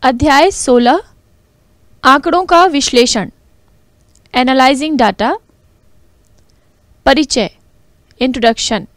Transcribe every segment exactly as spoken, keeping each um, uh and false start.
अध्याय सोलह आंकड़ों का विश्लेषण एनालाइजिंग डाटा। परिचय इंट्रोडक्शन।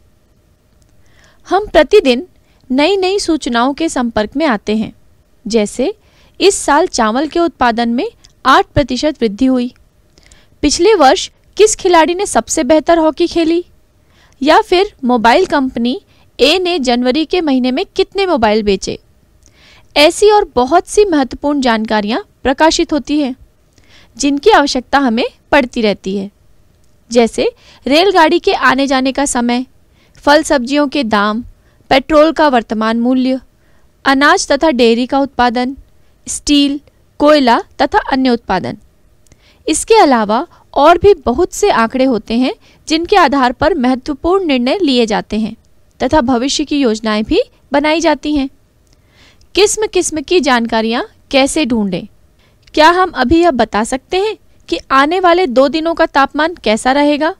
हम प्रतिदिन नई नई सूचनाओं के संपर्क में आते हैं। जैसे इस साल चावल के उत्पादन में आठ प्रतिशत वृद्धि हुई, पिछले वर्ष किस खिलाड़ी ने सबसे बेहतर हॉकी खेली, या फिर मोबाइल कंपनी ए ने जनवरी के महीने में कितने मोबाइल बेचे। ऐसी और बहुत सी महत्वपूर्ण जानकारियां प्रकाशित होती हैं जिनकी आवश्यकता हमें पड़ती रहती है। जैसे रेलगाड़ी के आने जाने का समय, फल सब्जियों के दाम, पेट्रोल का वर्तमान मूल्य, अनाज तथा डेयरी का उत्पादन, स्टील, कोयला तथा अन्य उत्पादन। इसके अलावा और भी बहुत से आंकड़े होते हैं जिनके आधार पर महत्वपूर्ण निर्णय लिए जाते हैं तथा भविष्य की योजनाएं भी बनाई जाती हैं। किस्म किस्म की जानकारियां कैसे ढूंढें? क्या हम अभी यह बता सकते हैं कि आने वाले दो दिनों का तापमान कैसा रहेगा,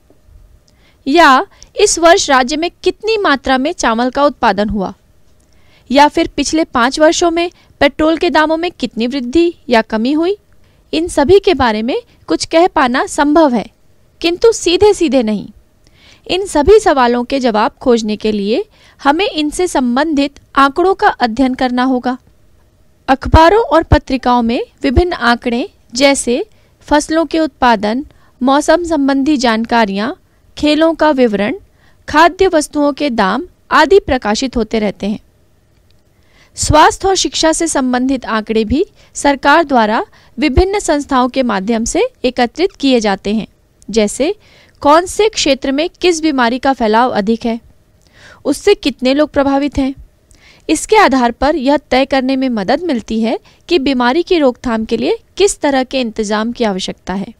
या इस वर्ष राज्य में कितनी मात्रा में चावल का उत्पादन हुआ, या फिर पिछले पाँच वर्षों में पेट्रोल के दामों में कितनी वृद्धि या कमी हुई? इन सभी के बारे में कुछ कह पाना संभव है, किंतु सीधे सीधे नहीं। इन सभी सवालों के जवाब खोजने के लिए हमें इनसे संबंधित आंकड़ों का अध्ययन करना होगा। अखबारों और पत्रिकाओं में विभिन्न आंकड़े जैसे फसलों के उत्पादन, मौसम संबंधी जानकारियां, खेलों का विवरण, खाद्य वस्तुओं के दाम आदि प्रकाशित होते रहते हैं। स्वास्थ्य और शिक्षा से संबंधित आंकड़े भी सरकार द्वारा विभिन्न संस्थाओं के माध्यम से एकत्रित किए जाते हैं। जैसे कौन से क्षेत्र में किस बीमारी का फैलाव अधिक है, उससे कितने लोग प्रभावित हैं। इसके आधार पर यह तय करने में मदद मिलती है कि बीमारी की रोकथाम के लिए किस तरह के इंतजाम की आवश्यकता है।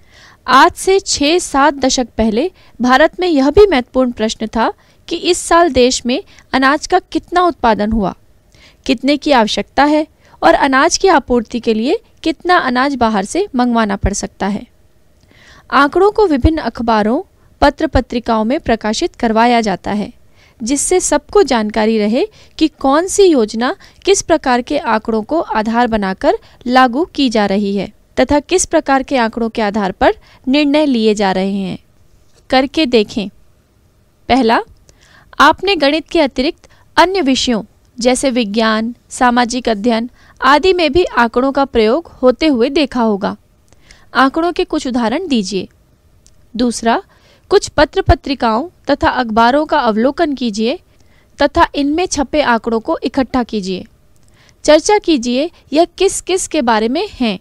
आज से छः सात दशक पहले भारत में यह भी महत्वपूर्ण प्रश्न था कि इस साल देश में अनाज का कितना उत्पादन हुआ, कितने की आवश्यकता है और अनाज की आपूर्ति के लिए कितना अनाज बाहर से मंगवाना पड़ सकता है। आंकड़ों को विभिन्न अखबारों, पत्र पत्रिकाओं में प्रकाशित करवाया जाता है, जिससे सबको जानकारी रहे कि कौन सी योजना किस प्रकार के आंकड़ों को आधार बनाकर लागू की जा रही है तथा किस प्रकार के आंकड़ों के आधार पर निर्णय लिए जा रहे हैं। करके देखें। पहला, आपने गणित के अतिरिक्त अन्य विषयों जैसे विज्ञान, सामाजिक अध्ययन आदि में भी आंकड़ों का प्रयोग होते हुए देखा होगा। आंकड़ों के कुछ उदाहरण दीजिए। दूसरा, कुछ पत्र पत्रिकाओं तथा अखबारों का अवलोकन कीजिए तथा इनमें छपे आंकड़ों को इकट्ठा कीजिए। चर्चा कीजिए यह किस किस के बारे में हैं।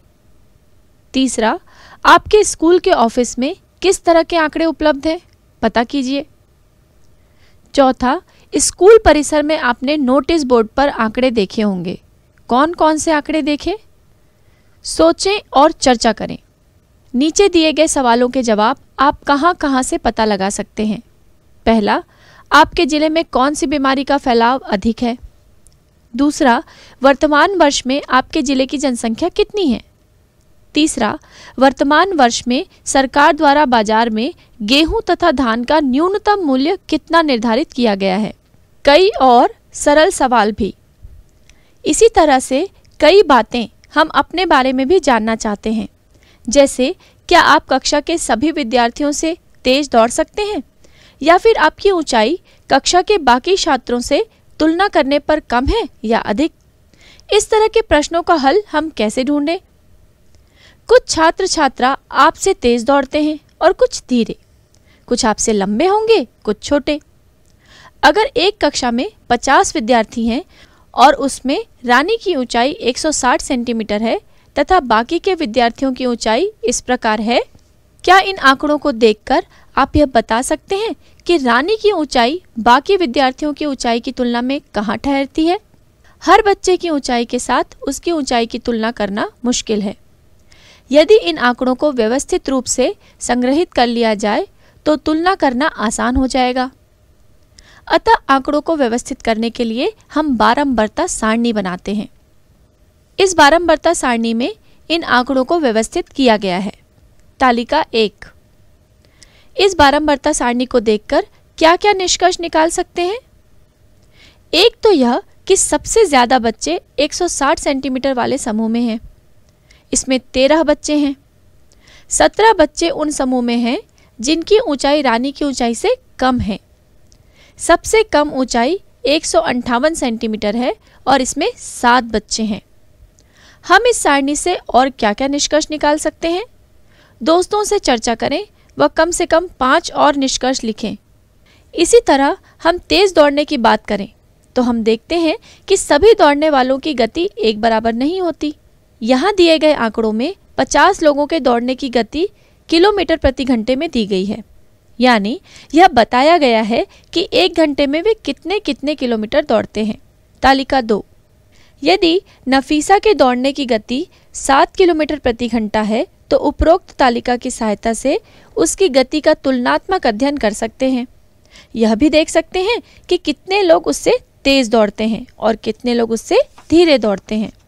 तीसरा, आपके स्कूल के ऑफिस में किस तरह के आंकड़े उपलब्ध हैं, पता कीजिए। चौथा, स्कूल परिसर में आपने नोटिस बोर्ड पर आंकड़े देखे होंगे। कौन कौन से आंकड़े देखे? सोचें और चर्चा करें। नीचे दिए गए सवालों के जवाब आप कहां कहां से पता लगा सकते हैं। पहला, आपके जिले में कौन सी बीमारी का फैलाव अधिक है। दूसरा, वर्तमान वर्ष में आपके जिले की जनसंख्या कितनी है। तीसरा, वर्तमान वर्ष में सरकार द्वारा बाजार में गेहूं तथा धान का न्यूनतम मूल्य कितना निर्धारित किया गया है। कई और सरल सवाल भी। इसी तरह से कई बातें हम अपने बारे में भी जानना चाहते हैं। जैसे क्या आप कक्षा के सभी विद्यार्थियों से तेज दौड़ सकते हैं, या फिर आपकी ऊंचाई कक्षा के बाकी छात्रों से तुलना करने पर कम है या अधिक। इस तरह के प्रश्नों का हल हम कैसे ढूंढें? कुछ छात्र छात्रा आपसे तेज दौड़ते हैं और कुछ धीरे, कुछ आपसे लंबे होंगे, कुछ छोटे। अगर एक कक्षा में पचास विद्यार्थी हैं और उसमें रानी की ऊंचाई एक सौ साठ सेंटीमीटर है तथा बाकी के विद्यार्थियों की ऊंचाई इस प्रकार है, क्या इन आंकड़ों को देखकर आप यह बता सकते हैं कि रानी की ऊंचाई बाकी विद्यार्थियों की ऊंचाई की तुलना में कहाँ ठहरती है? हर बच्चे की ऊंचाई के साथ उसकी ऊंचाई की तुलना करना मुश्किल है। यदि इन आंकड़ों को व्यवस्थित रूप से संग्रहित कर लिया जाए तो तुलना करना आसान हो जाएगा। अतः आंकड़ों को व्यवस्थित करने के लिए हम बारंबारता सारणी बनाते हैं। इस बारंबारता सारणी में इन आंकड़ों को व्यवस्थित किया गया है। तालिका एक। इस बारंबारता सारणी को देखकर क्या क्या निष्कर्ष निकाल सकते हैं? एक तो यह कि सबसे ज़्यादा बच्चे एक सौ साठ सेंटीमीटर वाले समूह में हैं। इसमें तेरह बच्चे हैं। सत्रह बच्चे उन समूह में हैं जिनकी ऊंचाई रानी की ऊंचाई से कम है। सबसे कम ऊंचाई एक सौ अंठावन सेंटीमीटर है और इसमें सात बच्चे हैं। हम इस सारणी से और क्या क्या निष्कर्ष निकाल सकते हैं? दोस्तों से चर्चा करें व कम से कम पाँच और निष्कर्ष लिखें। इसी तरह हम तेज दौड़ने की बात करें तो हम देखते हैं कि सभी दौड़ने वालों की गति एक बराबर नहीं होती। यहाँ दिए गए आंकड़ों में पचास लोगों के दौड़ने की गति किलोमीटर प्रति घंटे में दी गई है, यानी यह बताया गया है कि एक घंटे में वे कितने कितने किलोमीटर दौड़ते हैं। तालिका दो, यदि नफीसा के दौड़ने की गति सात किलोमीटर प्रति घंटा है तो उपरोक्त तालिका की सहायता से उसकी गति का तुलनात्मक अध्ययन कर सकते हैं। यह भी देख सकते हैं कि कितने लोग उससे तेज दौड़ते हैं और कितने लोग उससे धीरे दौड़ते हैं।